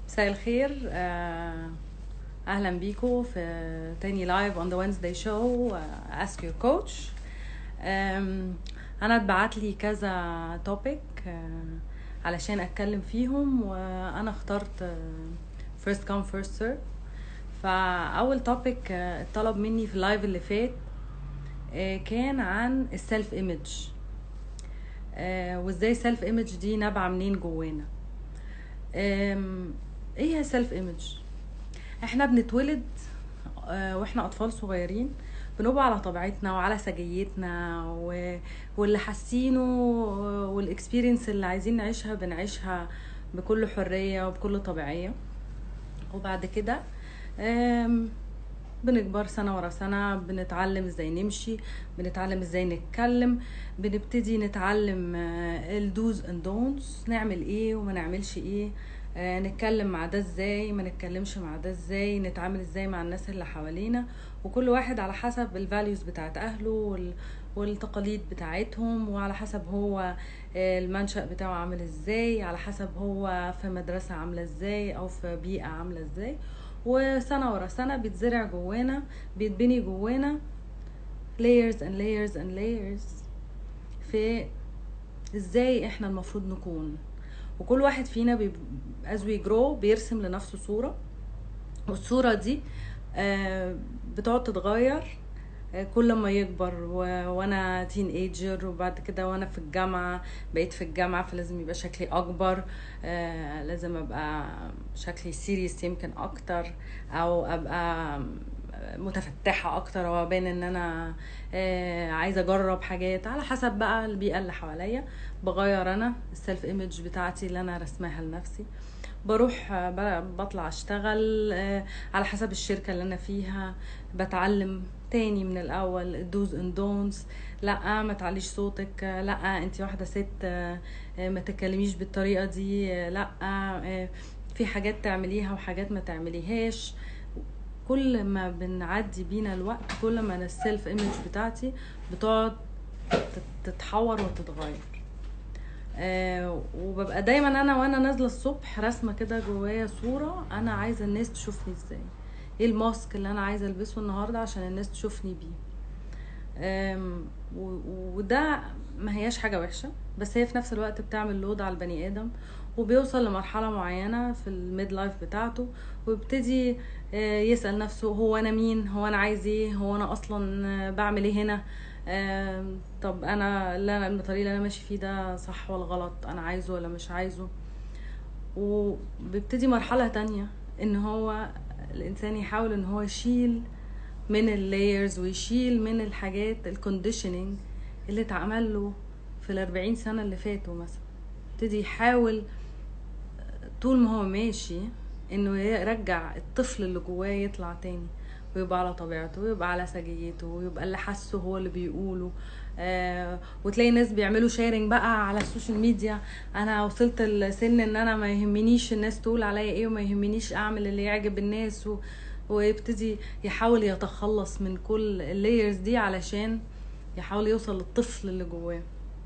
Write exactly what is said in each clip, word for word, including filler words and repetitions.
مساء الخير. آه، اهلا بيكم في تاني لايف on the Wednesday show. آه، ask your coach. آم، انا اتبعت لي كذا توبيك علشان اتكلم فيهم، وانا اخترت آه، first come first serve. فاول توبيك اتطلب مني في اللايف اللي فات آه، كان عن السيلف ايمج، وازاي السيلف ايمج دي نابعه منين جوانا. آم، ايه هي السيلف ايمج؟ احنا بنتولد آه، واحنا اطفال صغيرين، بنبقى على طبيعتنا وعلى سجيتنا و... واللي حاسينه والاكسبيرينس اللي عايزين نعيشها بنعيشها بكل حرية وبكل طبيعية. وبعد كده آم، بنكبر سنة ورا سنة، بنتعلم ازاي نمشي، بنتعلم ازاي نتكلم، بنبتدي نتعلم الدوز اند دونتس، نعمل ايه وما نعملش ايه، آه، نتكلم مع ده ازاي، ما نتكلمش مع ده ازاي، نتعامل ازاي مع الناس اللي حوالينا. وكل واحد على حسب الفاليوز بتاعت اهله وال- والتقاليد بتاعتهم، وعلى حسب هو آه، المنشأ بتاعه عامل ازاي، على حسب هو في مدرسة عاملة ازاي او في بيئة عاملة ازاي. وسنة ورا سنة بيتزرع جوانا، بيتبني جوانا layers and layers and layers في ازاي احنا المفروض نكون. وكل واحد فينا بي as we grow بيرسم لنفسه صورة، والصورة دي آه، بتقعد تتغير آه، كل ما يكبر. و... وانا تين ايجر، وبعد كده وانا في الجامعة بقيت في الجامعة، فلازم يبقى شكلي اكبر، آه، لازم ابقى شكلي سيريس يمكن اكتر، او ابقى متفتحة اكتر، وابان ان انا آه، عايزة اجرب حاجات على حسب بقى البيئة اللي حواليا. بغير انا السيلف ايمج بتاعتي اللي انا رسمها لنفسي. بروح آه، ب- بطلع اشتغل آه، على حسب الشركة اللي انا فيها، بتعلم تاني من الاول الدوز اند دونتس. لا ما تعليش صوتك، آه، لا انتي واحدة ست، آه، آه، ما تتكلميش بالطريقة دي، آه، لا آه، في حاجات تعمليها وحاجات ما تعمليهاش. كل ما بنعدي بينا الوقت، كل ما السيلف ايمج بتاعتي بتقعد تت- تتحور وتتغير. آه وببقى دايما انا وانا نازله الصبح رسمه كده جوايا صوره انا عايزه الناس تشوفني ازاي، ايه الماسك اللي انا عايزه البسه النهارده عشان الناس تشوفني بيه. آم، و- وده ما هياش حاجه وحشه، بس هي في نفس الوقت بتعمل لود على البني ادم، وبيوصل لمرحله معينه في الميد لايف بتاعته، ويبتدي آه، يسال نفسه هو انا مين، هو انا عايز ايه، هو انا اصلا آه، بعمل ايه هنا. آم، طب انا اللي انا الطريق اللي انا ماشي فيه ده صح ولا غلط، انا عايزه ولا مش عايزه. وبيبتدي مرحلة تانية ان هو الانسان يحاول ان هو يشيل من اللايرز، ويشيل من الحاجات الكونديشننج اللي اتعمل له في الاربعين سنة اللي فاتوا مثلا. يبتدي يحاول طول ما هو ماشي انه يرجع الطفل اللي جواه يطلع تاني، ويبقى على طبيعته، ويبقى على سجيته، ويبقى اللي حاسه هو اللي بيقوله. آه وتلاقي ناس بيعملوا شيرنج بقى على السوشيال ميديا، انا وصلت لسن ان انا ما يهمنيش الناس تقول عليا ايه، وما يهمنيش اعمل اللي يعجب الناس و... ويبتدي يحاول يتخلص من كل اللايرز دي علشان يحاول يوصل للطفل اللي جواه.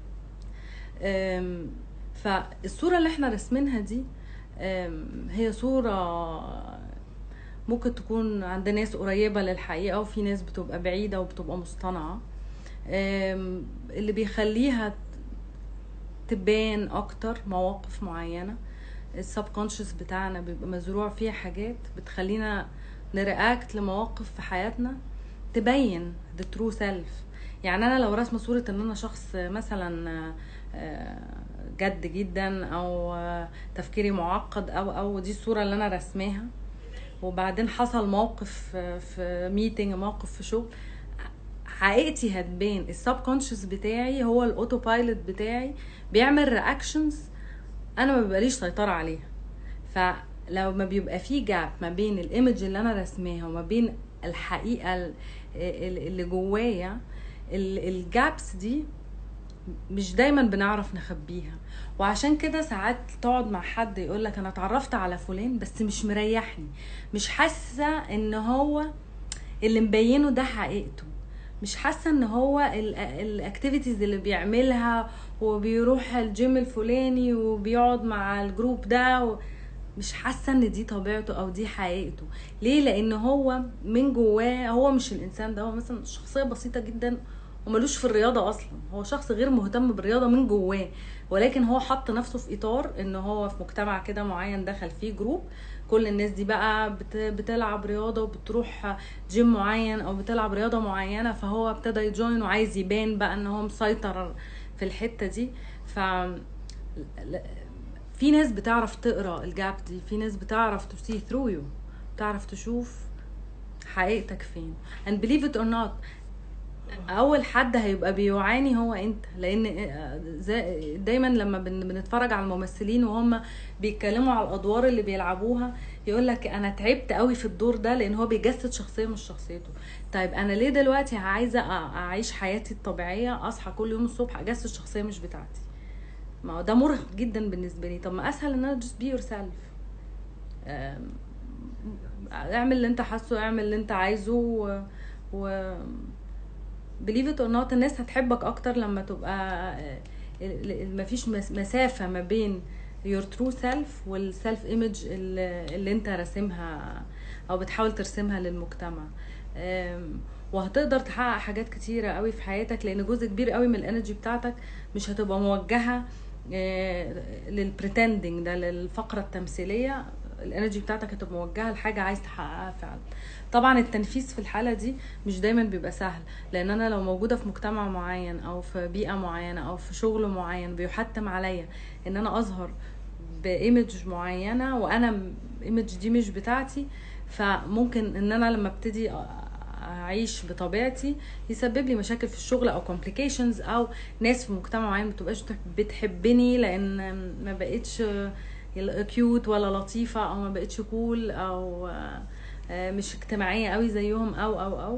آم، فالصورة اللي احنا رسمينها دي آم، هي صورة ممكن تكون عند ناس قريبة للحقيقة، وفي ناس بتبقى بعيدة وبتبقى مصطنعة. آم، اللي بيخليها تبان اكتر مواقف معينة. السبكونشس بتاعنا بيبقى مزروع فيها حاجات بتخلينا نرياكت لمواقف في حياتنا تبين the true self. يعني انا لو رسمه صورة ان انا شخص مثلا آه، جد جدا، او آه، تفكيري معقد، او او دي الصورة اللي انا رسماها، وبعدين حصل موقف آه، في ميتنج، موقف في شغل، حقيقتي هتبان. السبكونشس بتاعي هو الاوتو بايلوت بتاعي بيعمل رياكشنز انا ما بيبقاليش سيطرة عليها. فلو ما بيبقى فيه جاب ما بين الايمج اللي انا رسماها وما بين الحقيقة ال- ال- اللي جوايا، الجابس دي مش دايما بنعرف نخبيها. وعشان كده ساعات تقعد مع حد يقولك انا اتعرفت على فلان بس مش مريحني، مش حاسة ان هو اللي مبينه ده حقيقته، مش حاسه ان هو الاكتيفيتيز اللي بيعملها، وبيروح الجيم الفلاني وبيقعد مع الجروب ده و... مش حاسه ان دي طبيعته او دي حقيقته. ليه؟ لان هو من جواه هو مش الانسان ده، هو مثلا شخصيه بسيطه جدا وملوش في الرياضه اصلا، هو شخص غير مهتم بالرياضه من جواه، ولكن هو حط نفسه في اطار ان هو في مجتمع كده معين، دخل فيه جروب كل الناس دي بقى بت- بتلعب رياضه وبتروح جيم معين او بتلعب رياضه معينه، فهو ابتدى يجوين وعايز يبان بقى ان هو مسيطر في الحته دي. ف في ناس بتعرف تقرا الجاب دي، في ناس بتعرف to see through you، بتعرف تشوف حقيقتك فين. and believe it or not، اول حد هيبقى بيعاني هو انت، لان زي دايما لما بن- بنتفرج على الممثلين وهم بيتكلموا على الادوار اللي بيلعبوها، يقول لك انا تعبت قوي في الدور ده، لان هو بيجسد شخصيه مش شخصيته. طيب انا ليه دلوقتي عايزه أ- اعيش حياتي الطبيعيه، اصحى كل يوم الصبح اجسد شخصيه مش بتاعتي؟ ما هو ده مرهق جدا بالنسبه لي. طب ما اسهل ان انا just be yourself. آم، اعمل اللي انت حاسه، اعمل اللي انت عايزه، و, و... believe it or not الناس هتحبك اكتر لما تبقى آه، ال- ال- مفيش مس- مسافة ما بين your true self والself image اللي, اللي انت راسمها او بتحاول ترسمها للمجتمع. آم، وهتقدر تحقق حاجات كتيرة قوي في حياتك، لان جزء كبير قوي من الانرجي بتاعتك مش هتبقى موجهة للبريتندنج ده، للفقرة التمثيلية. الانرجي بتاعتك هتبقى موجهة لحاجة عايز تحققها فعلا. طبعا التنفيذ في الحالة دي مش دايما بيبقى سهل، لان انا لو موجودة في مجتمع معين او في بيئة معينة او في شغل معين بيحتم عليا ان انا اظهر بايمج معينة، وانا ايمج دي مش بتاعتي، فممكن ان انا لما ابتدي اعيش بطبيعتي يسبب لي مشاكل في الشغل او complications، او ناس في مجتمع معين ما تبقاش بتحبني لان ما بقتش كيوت ولا لطيفة، او ما بقتش كول، او مش اجتماعية قوي زيهم، او او او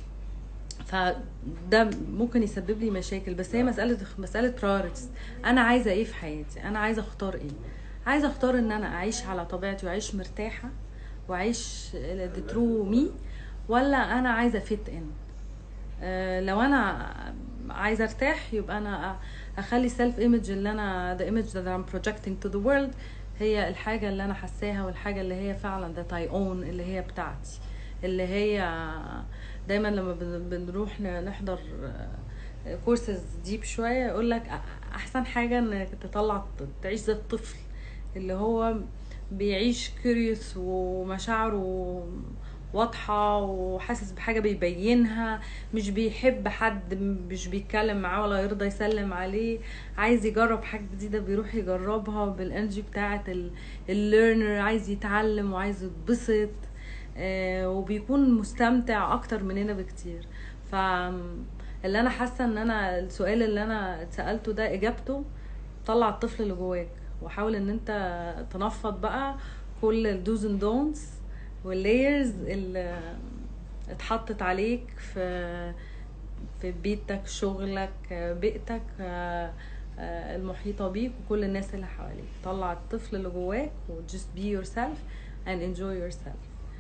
فده ممكن يسبب لي مشاكل. بس هي مسألة مسألة priorities. انا عايزة ايه في حياتي؟ انا عايزة اختار ايه؟ عايزة اختار ان انا اعيش على طبيعتي واعيش مرتاحة واعيش the true me، ولا انا عايزة fit in؟ أه لو انا عايزة ارتاح يبقى انا اخلي self image اللي انا the image that I'm projecting to the world هي الحاجة اللي انا حساها، والحاجة اللي هي فعلا that I own، اللي هي بتاعتي، اللي هي دايما لما بنروح نحضر كورسز ديب شويه يقول لك احسن حاجه انك تطلع تعيش زي الطفل اللي هو بيعيش كيوريوس ومشاعره واضحه وحاسس بحاجه بيبينها، مش بيحب حد مش بيتكلم معاه ولا يرضى يسلم عليه، عايز يجرب حاجه جديده بيروح يجربها بالانرجي بتاعه الليرنر، عايز يتعلم وعايز يتبسط، آه وبيكون مستمتع اكتر مننا بكتير. ف اللي انا حاسه ان انا السؤال اللي انا اتسالته ده اجابته طلع الطفل اللي جواك، وحاول ان انت تنفض بقى كل الدوز اند دونتس واللايرز اللي اتحطت عليك في في بيتك، شغلك، بيئتك المحيطه بيك وكل الناس اللي حواليك. طلع الطفل اللي جواك و just be yourself and enjoy yourself.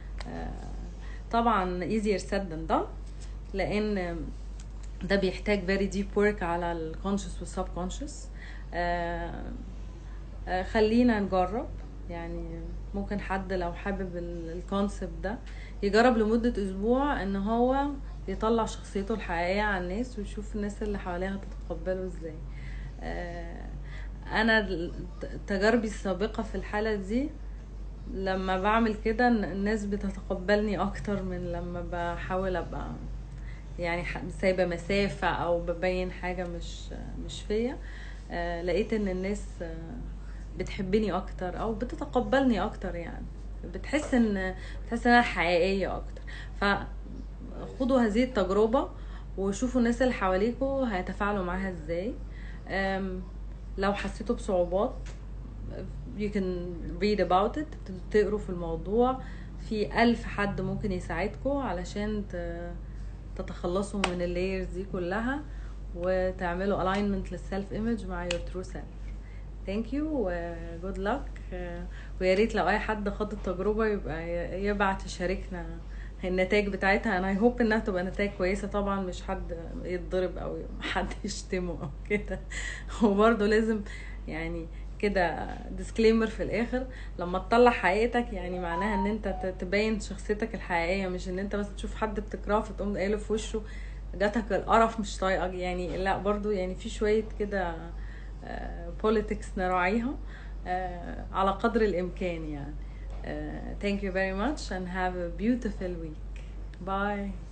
طبعا easier said than done، لان ده بيحتاج very deep work على ال conscious وال subconscious. آه آه خلينا نجرب، يعني ممكن حد لو حابب الكونسبت ده يجرب لمدة اسبوع ان هو يطلع شخصيته الحقيقية على الناس ويشوف الناس اللي حواليها هتتقبله ازاي. آه انا تجاربي السابقة في الحالة دي لما بعمل كده الناس بتتقبلني اكتر من لما بحاول ابقى يعني سايبه مسافه او ببين حاجه مش مش فيا. آه لقيت ان الناس آه بتحبني اكتر او بتتقبلني اكتر، يعني بتحس ان بتحس ان انا حقيقيه اكتر. فخدوا هذه التجربه وشوفوا الناس اللي حواليكوا هيتفاعلوا معاها ازاي. لو حسيتوا بصعوبات you can read about it، تقروا في الموضوع، في ألف حد ممكن يساعدكوا علشان تتخلصوا من اللايرز دي كلها وتعملوا alignment للسلف ايمج مع your true self. thank you و good luck. ويا ريت لو اي حد خد التجربه يبقى يبعت يشاركنا النتائج بتاعتها. انا هوب انها تبقى نتائج كويسه، طبعا مش حد يتضرب او حد يشتمه او كده. وبرضه لازم يعني كده ديسكليمر في الاخر، لما تطلع حقيقتك يعني معناها ان انت ت- تبين شخصيتك الحقيقيه، مش ان انت بس تشوف حد بتكرهه فتقوم قايله في وشه جاتك القرف مش طايقك يعني. لا برضو يعني في شويه كده بوليتكس نراعيها آه، على قدر الامكان يعني. Uh, thank you very much and have a beautiful week. Bye.